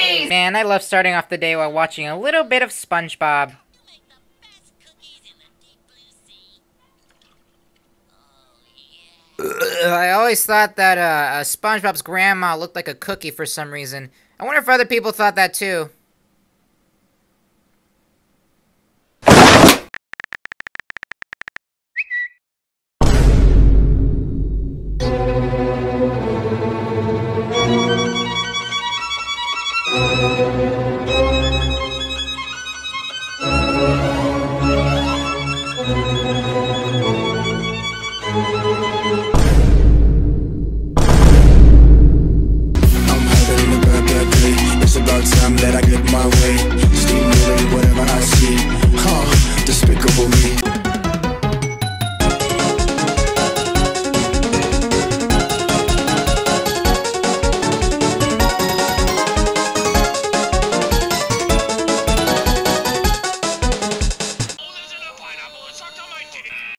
cookies! Man, I love starting off the day while watching a little bit of Spongebob. I always thought that SpongeBob's grandma looked like a cookie for some reason. I wonder if other people thought that too.